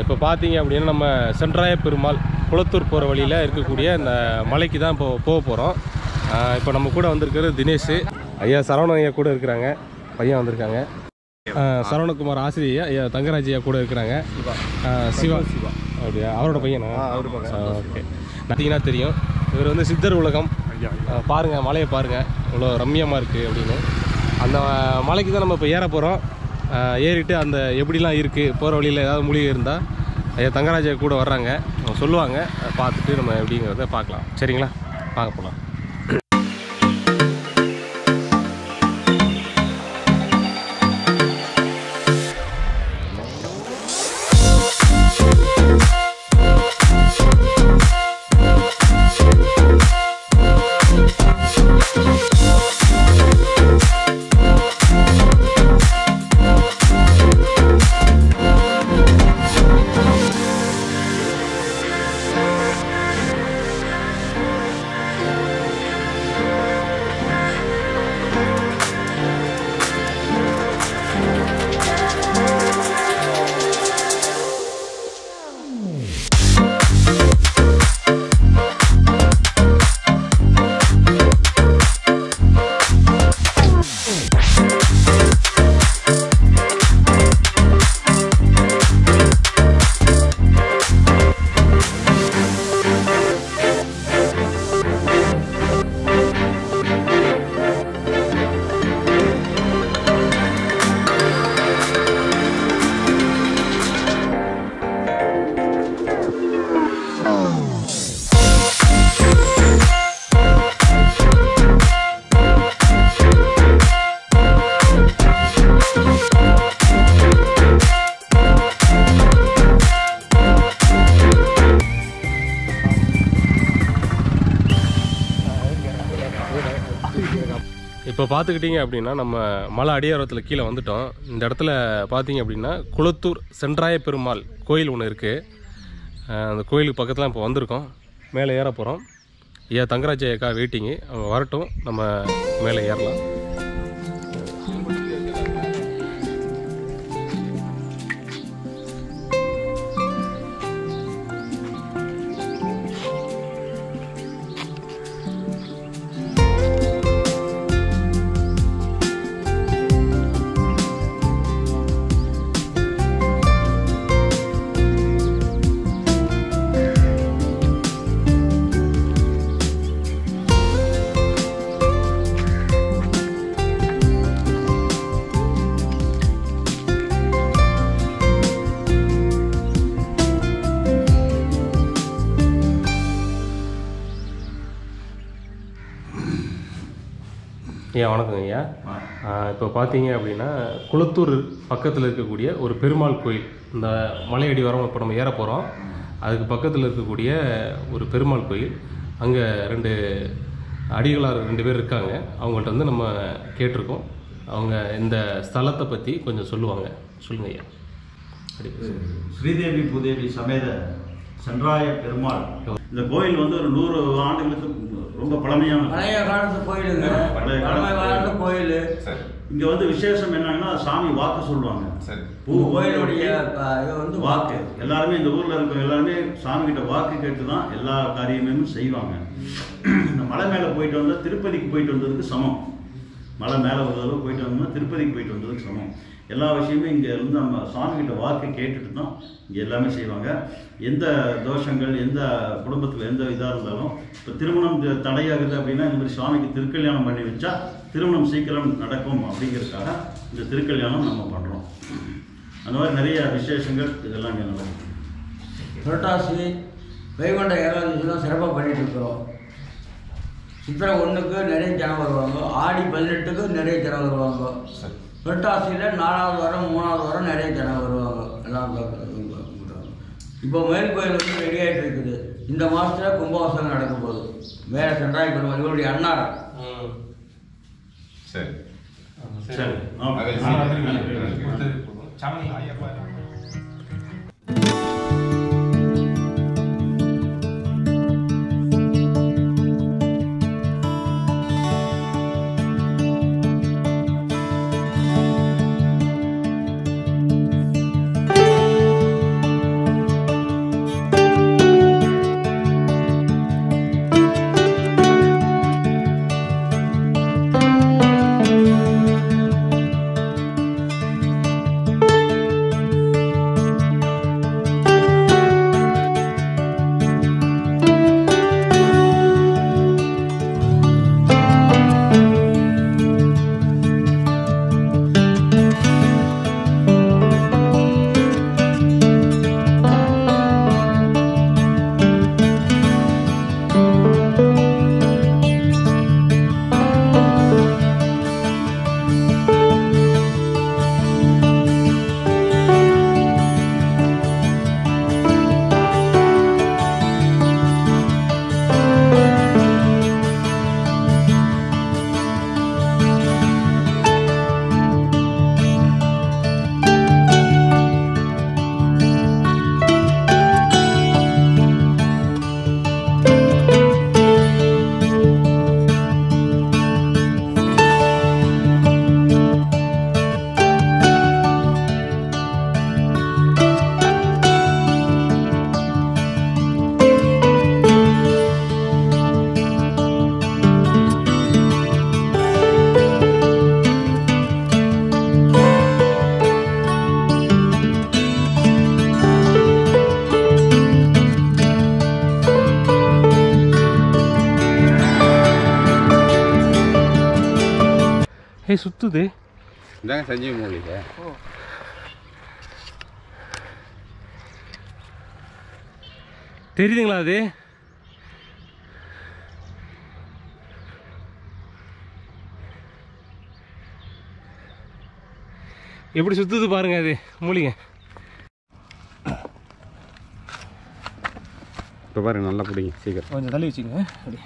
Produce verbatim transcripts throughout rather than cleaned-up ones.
இப்போ பார்த்தீங்க அப்படின்னா நம்ம சென்றாய பெருமாள் குளத்தூர் போகிற வழியில் இருக்கக்கூடிய இந்த மலைக்கு தான் இப்போ போக போகிறோம். இப்போ நம்ம கூட வந்திருக்கிறது தினேஷ் ஐயா, சரவணன் ஐயா கூட இருக்கிறாங்க, பையன் வந்திருக்காங்க. சரவணகுமார் ஆசிரியர் ஐயா, தங்கராஜ் ஐயா கூட இருக்கிறாங்க. சிவா சிவா அப்படியா, அவரோட பையனா? ஓகே. பார்த்தீங்கன்னா தெரியும், இவர் வந்து சித்தர் உலகம். பாருங்கள், மலையை பாருங்கள் இவ்வளோ ரம்மியமாக இருக்குது அப்படின்னு. அந்த மலைக்கு தான் நம்ம இப்போ ஏற போகிறோம். ஏறிட்டு அந்த எப்படிலாம் இருக்குது, போகிற வழியில் ஏதாவது மூலிகை இருந்தால் ஐயா தங்கராஜா கூட வர்றாங்க, சொல்லுவாங்க. பார்த்துட்டு நம்ம எப்படிங்கிறத பார்க்கலாம். சரிங்களா, பார்க்க போகலாம். இப்போ பார்த்துக்கிட்டிங்க அப்படின்னா நம்ம மலை அடியாரத்தில் கீழே வந்துட்டோம். இந்த இடத்துல பார்த்தீங்க அப்படின்னா குளத்தூர் சென்றாய பெருமாள் கோயில் ஒன்று இருக்குது. அந்த கோயிலுக்கு பக்கத்தில் இப்போ வந்திருக்கோம். மேலே ஏற போகிறோம். ஐயா தங்கராஜ் ஐயாக்கா வெயிட்டிங்கு, அவங்க வரட்டும், நம்ம மேலே ஏறலாம். ஐயா வணக்கம் ஐயா. இப்போ பார்த்தீங்க அப்படின்னா குளத்தூர் பக்கத்தில் இருக்கக்கூடிய ஒரு பெருமாள் கோயில், இந்த மலையடி வரம் இப்போ நம்ம ஏற போகிறோம். அதுக்கு பக்கத்தில் இருக்கக்கூடிய ஒரு பெருமாள் கோயில். அங்கே ரெண்டு அடிகளார் ரெண்டு பேர் இருக்காங்க. அவங்கள்ட்ட வந்து நம்ம கேட்டிருக்கோம். அவங்க இந்த ஸ்தலத்தை பற்றி கொஞ்சம் சொல்லுவாங்க. சொல்லுங்க ஐயா. ஸ்ரீதேவி பூதேவி சமேத சென்றாய பெருமாள். இந்த கோயில் வந்து ஒரு நூறு ஆண்டுகளுக்கு ரொம்ப பழமையான பழைய காலத்து கோயிலுங்க. பழைய காலத்து கோயில். இங்க வந்து விசேஷம் என்னன்னா சாமி வாக்கு சொல்லுவாங்க. கோயிலுடைய வந்து வாக்கு எல்லாருமே இந்த ஊர்ல இருக்க எல்லாருமே சாமி கிட்ட வாக்கு கேட்டு தான் எல்லா காரியமும் செய்வாங்க. இந்த மலை மேல போயிட்டு வந்தா திருப்பதிக்கு போயிட்டு வந்ததுக்கு சமம். மலை மேலே ஒரு தடவை போயிட்டு வந்தோம்னா திருப்பதிக்கு போயிட்டு வந்ததுக்கு சமம். எல்லா விஷயமும் இங்கே இருந்து நம்ம சாமிகிட்ட வாக்கு கேட்டுட்டு தான் இங்கே எல்லாமே செய்வாங்க. எந்த தோஷங்கள் எந்த குடும்பத்தில் எந்த இதாக இருந்தாலும், இப்போ திருமணம் தடையாகுது அப்படின்னா இந்த மாதிரி சுவாமிக்கு திருக்கல்யாணம் பண்ணி வச்சா திருமணம் சீக்கிரம் நடக்கும் அப்படிங்கிறதுக்காக இந்த திருக்கல்யாணம் நம்ம பண்ணுறோம். அந்த மாதிரி நிறைய விசேஷங்கள் இதெல்லாம் இங்கே நடக்கும். புரட்டாசி வைகுண்ட ஏகாதசிலாம் சிறப்பாக பண்ணிட்டு இருக்கிறோம். சித்திரை ஒன்றுக்கு நிறைய ஜனம் வருவாங்க, ஆடி பதினெட்டுக்கு நிறைய ஜனம் வருவாங்க, புரட்டாசியில் நாலாவது வாரம் மூணாவது வாரம் நிறைய ஜனம் வருவாங்க. எல்லாம் இப்போ மேல் கோயில் வந்து ரெடி ஆகிட்டு இருக்குது. இந்த மாதத்தில் கும்பாபிஷேகம் நடக்கும் போது மேலே சென்றாய் பெருமாள் இவருடைய அன்னார். சரி சரி ஏய் சுற்றுது. இதாங்க சஞ்சீவி மூலிகை. தெரியுதுங்களா அது? எப்படி சுற்றுது பாருங்க அது மூலிகை. இப்போ பாருங்க நல்லா பிடிங்க சீக்கிரம். கொஞ்சம் தள்ளி வச்சுக்கோங்க. அப்படி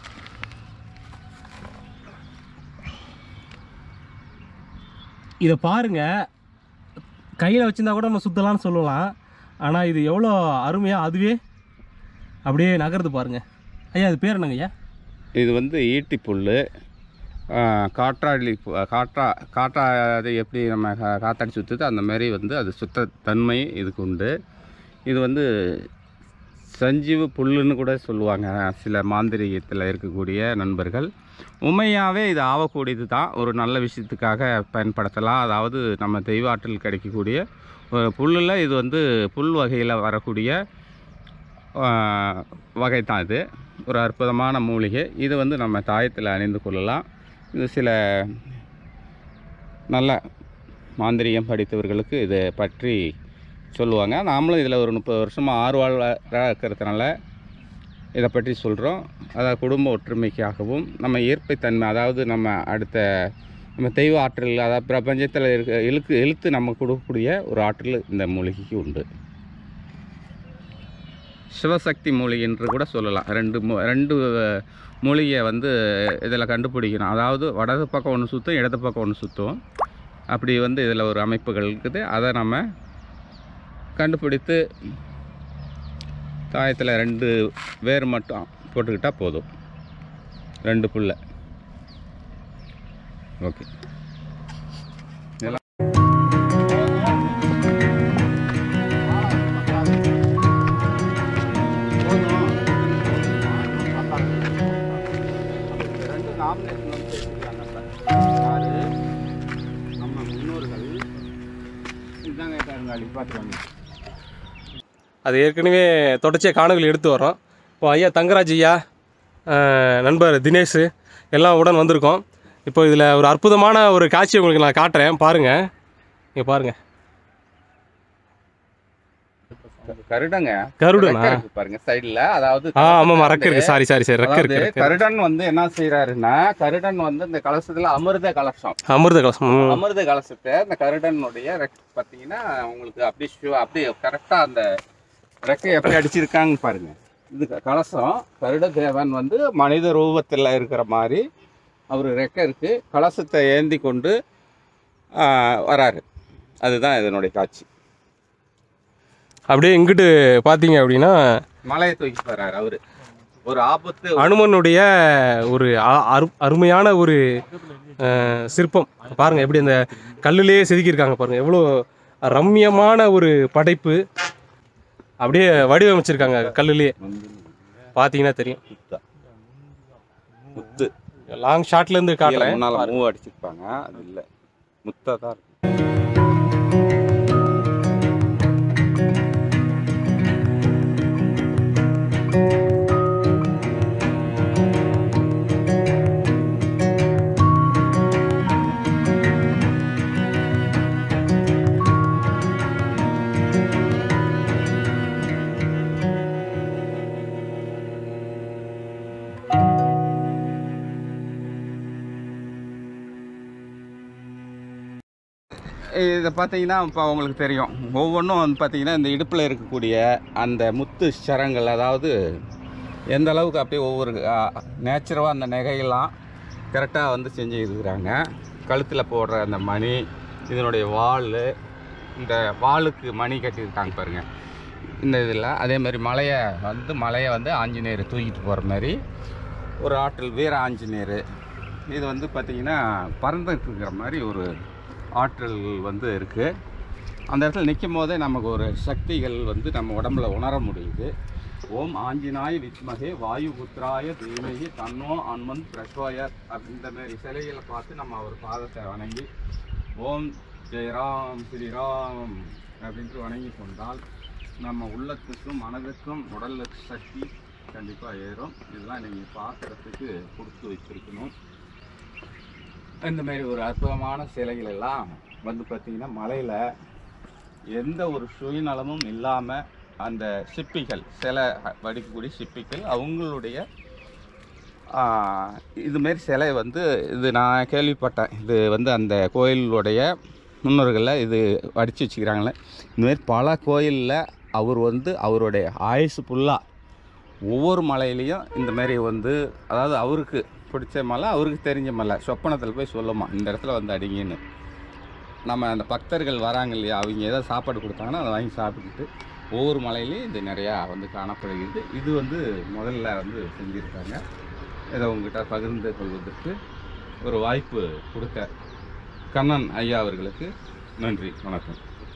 இதை பாருங்க, கையில் வச்சுருந்தா கூட நம்ம சுற்றலான்னு சொல்லலாம். ஆனால் இது எவ்வளோ அருமையாக அதுவே அப்படியே நகருது பாருங்க. ஐயா அது பேர் என்னங்க ஐயா? இது வந்து ஈட்டி புல், காற்றாடி காற்றா காற்றா அது எப்படி நம்ம கா காத்தாடி சுற்றுது அந்த மாதிரி வந்து அது சுத்த தன்மை இதுக்கு உண்டு. இது வந்து சஞ்சீவு புல்லுன்னு கூட சொல்லுவாங்க சில மாந்திரிகத்தில் இருக்கக்கூடிய நண்பர்கள். உண்மையாகவே இது ஆகக்கூடியது தான், ஒரு நல்ல விஷயத்துக்காக பயன்படுத்தலாம். அதாவது நம்ம தெய்வ ஆற்றல் கிடைக்கக்கூடிய புல்லில் இது வந்து புல் வகையில் வரக்கூடிய வகை தான். இது ஒரு அற்புதமான மூலிகை. இது வந்து நம்ம தாயத்தில் அணிந்து கொள்ளலாம். இது சில நல்ல மாந்திரிகம் படித்தவர்களுக்கு இதை பற்றி சொல்லுவாங்க. நாமளும் இதில் ஒரு முப்பது வருஷமாக ஆர்வலராக இருக்கிறதுனால இதை பற்றி சொல்கிறோம். அதாவது குடும்ப ஒற்றுமைக்காகவும் நம்ம இயற்கைத்தன்மை, அதாவது நம்ம அடுத்த நம்ம தெய்வ ஆற்றல், அதாவது பிரபஞ்சத்தில் இருக்க இழுக்கு இழுத்து நம்ம கொடுக்கக்கூடிய ஒரு ஆற்றல் இந்த மூலிகைக்கு உண்டு. சிவசக்தி மூலிகை என்று கூட சொல்லலாம். ரெண்டு மூ ரெண்டு மூலிகையை வந்து இதில் கண்டுபிடிக்கணும். அதாவது வடது பக்கம் ஒன்று சுற்றும், இடது பக்கம் ஒன்று சுற்றும். அப்படி வந்து இதில் ஒரு அமைப்புகள் இருக்குது. அதை நம்ம கண்டுபிடித்து தாயத்தில் ரெண்டு வேர் மட்டும் போட்டுக்கிட்டால் போதும், ரெண்டு புல்லை. ஓகே. நம்ம முன்னோர்கள் இதுதாங்க கருங்காலி பார்த்துருவாங்க. அது ஏற்கனவே தொடர்ச்சியாக காணொளி எடுத்து வரோம். இப்போ ஐயா தங்கராஜ் ஐயா, நண்பர் தினேஷ் எல்லாம் உடன் வந்திருக்கோம். இப்போ இதில் ஒரு அற்புதமான ஒரு காட்சி உங்களுக்கு நான் காட்டுறேன், பாருங்கள். இங்கே பாருங்கள், கருடங்க. கருடனா பாருங்க சைடுல, அதாவது ஆ ஆமாம் ரெக்க இருக்கு. சாரி சாரி சாரி ரெக்க இருக்கு. கருடன் வந்து என்ன செய்யறாருன்னா, கருடன் வந்து இந்த கலசத்துல அமிர்த கலசம் அமிர்த கலசம் அமிர்த கலசத்தை இந்த கருடனுடைய பார்த்தீங்கன்னா உங்களுக்கு அப்படி அப்படி கரெக்டா அந்த ரெக்கை எப்படி அடிச்சிருக்காங்க பாருங்க. இது கலசம். கருட தேவன் வந்து மனித ரூபத்தில் இருக்கிற மாதிரி அவர் ரெக்கை இருக்கு, கலசத்தை ஏந்தி கொண்டு வராரு. அதுதான் இதனுடைய காட்சி. அப்படியே இங்கிட்டு பார்த்தீங்க அப்படின்னா மலையை தூக்கி வர்றாரு அவரு. ஒரு ஆபத்து, அனுமனுடைய ஒரு அரு அருமையான ஒரு சிற்பம் பாருங்கள். எப்படி அந்த கல்லுலேயே செதுக்கியிருக்காங்க பாருங்கள். எவ்வளோ ரம்மியமான ஒரு படைப்பு. அப்படியே வடிவமைச்சிருக்காங்க கல்லுலேயே, பார்த்தீங்கன்னா தெரியும். முத்து லாங் ஷாட்லேருந்து காட்டுறேன். முன்னால் மூவ் அடிச்சிருப்பாங்க, அது இல்லை, முத்தாக தான் இருக்கு. இதை பார்த்தீங்கன்னா இப்போ உங்களுக்கு தெரியும், ஒவ்வொன்றும் வந்து பார்த்தீங்கன்னா இந்த இடுப்பில் இருக்கக்கூடிய அந்த முத்து சரங்கள், அதாவது எந்த அளவுக்கு அப்படியே ஒவ்வொரு நேச்சுரலாக அந்த நகையெல்லாம் கரெக்டாக வந்து செஞ்சு இருக்கிறாங்க. கழுத்தில் போடுற அந்த மணி, இதனுடைய வால், இந்த வாளுக்கு மணி கட்டியிருக்காங்க பாருங்கள் இந்த இதில். அதே மாதிரி மலையை வந்து மலையை வந்து ஆஞ்சநேயர் தூக்கிட்டு போகிற மாதிரி ஒரு ஆற்றல், வீர ஆஞ்சநேயர். இது வந்து பார்த்திங்கன்னா பறந்துட்டு இருக்கிற மாதிரி ஒரு ஆற்றல் வந்து இருக்குது. அந்த இடத்துல நிற்கும் போதே நமக்கு ஒரு சக்திகள் வந்து நம்ம உடம்புல உணர முடியுது. ஓம் ஆஞ்சநாய வித்மகே வாயு புத்திராய தீமகி தன்னோ அன்மன் பிரசோயர் அப்படின்ற மாதிரி சிலைகளை பார்த்து நம்ம அவர் பாதத்தை வணங்கி ஓம் ஜெயராம் ஸ்ரீராம் அப்படின்ட்டு வணங்கி கொண்டால் நம்ம உள்ளத்துக்கும் மனதுக்கும் உடல் சக்தி கண்டிப்பாக ஏறும். இதெல்லாம் நீங்கள் பார்க்குறதுக்கு கொடுத்து வச்சுருக்கணும். இந்த மாதிரி ஒரு அற்புதமான சிலைகள் எல்லாம் வந்து பார்த்திங்கன்னா மலையில் எந்த ஒரு சுயநலமும் இல்லாமல் அந்த சிற்பிகள் சிலை வடிக்கக்கூடிய சிற்பிகள் அவங்களுடைய இதுமாரி சிலை வந்து இது நான் கேள்விப்பட்டேன். இது வந்து அந்த கோயிலுடைய முன்னோர்களில் இது வடித்து வச்சுக்கிறாங்களே. இந்தமாரி பல கோயிலில் அவர் வந்து அவருடைய ஆயுசு ஃபுல்லாக ஒவ்வொரு மலையிலையும் இந்தமாரி வந்து அதாவது அவருக்கு பிடிச்ச மலை, அவருக்கு தெரிஞ்ச மலை, சொப்பனத்தில் போய் சொல்லுமா இந்த இடத்துல வந்து அடிங்கன்னு. நம்ம அந்த பக்தர்கள் வராங்க இல்லையா, அவங்க ஏதாவது சாப்பாடு கொடுத்தாங்கன்னா அதை வாங்கி சாப்பிட்டுட்டு ஒவ்வொரு மலையிலையும் இது நிறையா வந்து காணப்படுகிறது. இது வந்து முதல்ல வந்து செஞ்சுருக்காங்க. இதை உங்ககிட்ட பகிர்ந்து கொள்வதற்கு ஒரு வாய்ப்பு கொடுத்த கண்ணன் ஐயா அவர்களுக்கு நன்றி, வணக்கம்.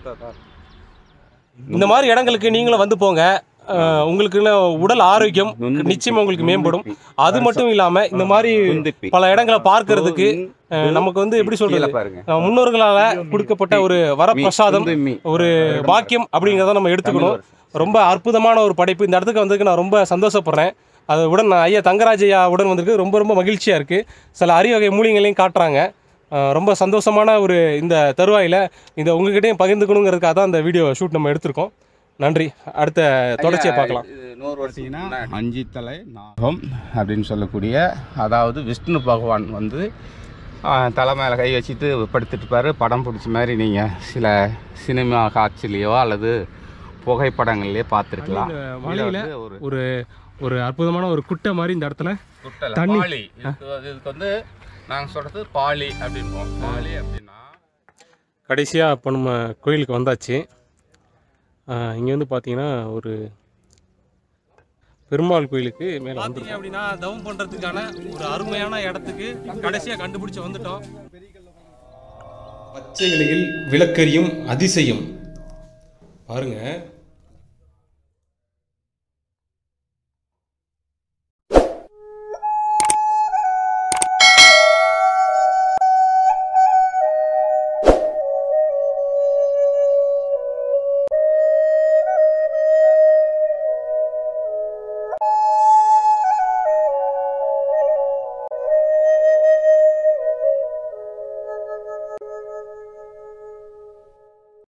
இந்த மாதிரி இடங்களுக்கு நீங்களும் வந்து போங்க. உங்களுக்கு உடல் ஆரோக்கியம் நிச்சயமா உங்களுக்கு மேம்படும். அது மட்டும் இல்லாம இந்த மாதிரி பல இடங்களை பார்க்கறதுக்கு நமக்கு வந்து எப்படி சொல்றது, முன்னோர்களால கொடுக்கப்பட்ட ஒரு வரப்பிரசாதம், ஒரு பாக்கியம் அப்படிங்கிறத நம்ம எடுத்துக்கணும். ரொம்ப அற்புதமான ஒரு படைப்பு. இந்த இடத்துக்கு வந்ததுக்கு நான் ரொம்ப சந்தோஷப்படுறேன். அது உடன் ஐயா தங்கராஜ் ஐயா உடன் வந்திருக்கு ரொம்ப ரொம்ப மகிழ்ச்சியாக இருக்குது. சில அரிய வகை மூலிகைகளையும் காட்டுறாங்க. ரொம்ப சந்தோஷமான ஒரு இந்த தருவாயில் இதை உங்ககிட்டையும் பகிர்ந்துக்கணுங்கிறதுக்காக தான் அந்த வீடியோ ஷூட் நம்ம எடுத்திருக்கோம். நன்றி. அடுத்த தொடர்ச்சியை பார்க்கலாம். இன்னொரு பார்த்தீங்கன்னா அஞ்சு தலை நாகம் அப்படின்னு சொல்லக்கூடிய, அதாவது விஷ்ணு பகவான் வந்து தலை மேலே கை வச்சுட்டு படுத்துட்டுப்பார். படம் பிடிச்ச மாதிரி நீங்கள் சில சினிமா காட்சிலையோ அல்லது புகைப்படங்கள்லேயே பார்த்துருக்கலாம். ஒரு ஒரு ஒரு அற்புதமான ஒரு குட்டை மாதிரி இந்த இடத்துல தண்ணி. இதுக்கு வந்து நாங்கள் சொல்கிறது பாலி அப்படின்போம். பாலி அப்படின்னா கடைசியாக இப்போ நம்ம கோயிலுக்கு வந்தாச்சு. இங்கே வந்து பார்த்தீங்கன்னா ஒரு பெருமாள் கோயிலுக்கு மேலே வந்து அப்படின்னா தவம் பண்ணுறதுக்கான ஒரு அருமையான இடத்துக்கு கடைசியாக கண்டுபிடிச்சி வந்துட்டோம். பச்சை இலையில் விளக்கரியும் அதிசயம் பாருங்க.